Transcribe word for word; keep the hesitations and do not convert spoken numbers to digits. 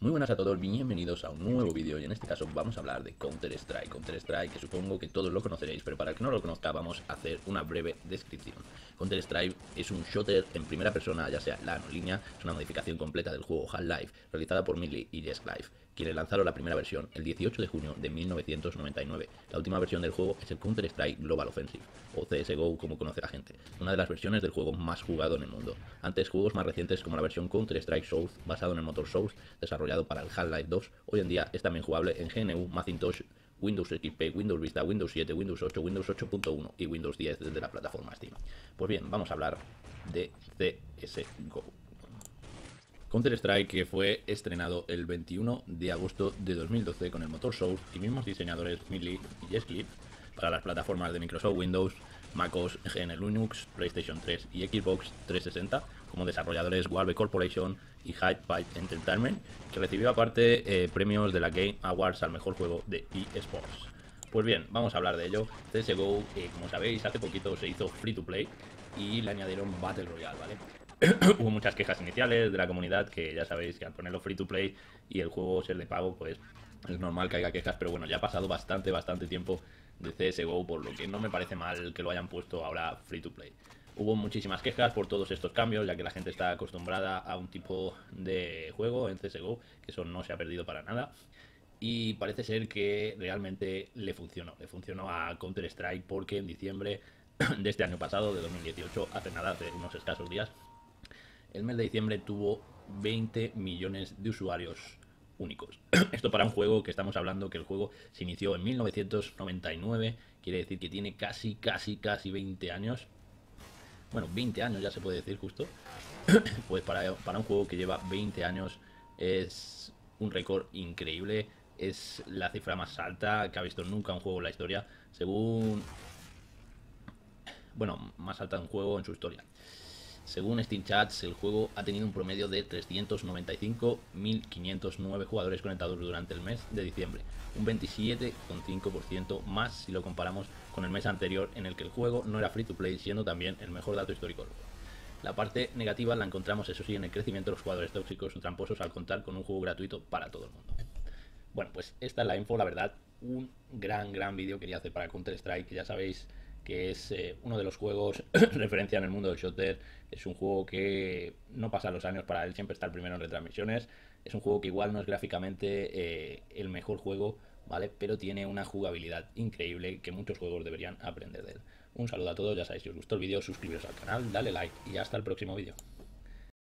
Muy buenas a todos, bienvenidos a un nuevo vídeo y en este caso vamos a hablar de Counter Strike. Counter Strike, que supongo que todos lo conoceréis, pero para el que no lo conozca vamos a hacer una breve descripción. Counter Strike es un shooter en primera persona, ya sea LAN o línea, es una modificación completa del juego Half-Life, realizada por Melee y Just Life, quienes lanzaron la primera versión el dieciocho de junio de mil novecientos noventa y nueve. La última versión del juego es el Counter Strike Global Offensive, o C S G O como conoce la gente, una de las versiones del juego más jugado en el mundo. Antes, juegos más recientes como la versión Counter Strike Source, basado en el motor Source, desarrollado para el Half-Life dos, hoy en día es también jugable en G N U, Macintosh, Windows X P, Windows Vista, Windows siete, Windows ocho, Windows ocho punto uno y Windows diez desde la plataforma Steam. Pues bien, vamos a hablar de C S G O. Counter Strike, que fue estrenado el veintiuno de agosto de dos mil doce con el motor Source y mismos diseñadores Melee y Just Life para las plataformas de Microsoft Windows, MacOS, G N U Linux, PlayStation tres y Xbox trescientos sesenta, como desarrolladores Valve Corporation y Hi-Fi Entertainment, que recibió aparte eh, premios de la Game Awards al mejor juego de eSports. Pues bien, vamos a hablar de ello. C S G O, eh, como sabéis, hace poquito se hizo free to play y le añadieron Battle Royale, ¿vale? Hubo muchas quejas iniciales de la comunidad, que ya sabéis que al ponerlo free to play y el juego ser de pago, pues es normal que haya quejas, pero bueno, ya ha pasado bastante, bastante tiempo de C S G O, por lo que no me parece mal que lo hayan puesto ahora free to play. Hubo muchísimas quejas por todos estos cambios, ya que la gente está acostumbrada a un tipo de juego en C S G O, que eso no se ha perdido para nada. Y parece ser que realmente le funcionó, le funcionó a Counter Strike, porque en diciembre de este año pasado, de dos mil dieciocho, hace nada, hace unos escasos días, el mes de diciembre tuvo veinte millones de usuarios únicos. Esto para un juego que estamos hablando que el juego se inició en mil novecientos noventa y nueve, quiere decir que tiene casi, casi, casi veinte años. Bueno, veinte años ya se puede decir justo. Pues para, para un juego que lleva veinte años es un récord increíble. Es la cifra más alta que ha visto nunca un juego en la historia, según... Bueno, más alta de un juego en su historia. Según Steam Chats, el juego ha tenido un promedio de trescientos noventa y cinco mil quinientos nueve jugadores conectados durante el mes de diciembre, un veintisiete coma cinco por ciento más si lo comparamos con el mes anterior, en el que el juego no era free to play, siendo también el mejor dato histórico del juego. La parte negativa la encontramos, eso sí, en el crecimiento de los jugadores tóxicos o tramposos al contar con un juego gratuito para todo el mundo. Bueno, pues esta es la info, la verdad, un gran, gran vídeo quería hacer para Counter Strike, que ya sabéis que es eh, uno de los juegos referencia en el mundo del shooter. Es un juego que no pasa los años para él, siempre está el primero en retransmisiones. Es un juego que igual no es gráficamente eh, el mejor juego, ¿vale? Pero tiene una jugabilidad increíble que muchos juegos deberían aprender de él. Un saludo a todos, ya sabéis, si os gustó el vídeo, suscribiros al canal, dale like y hasta el próximo vídeo.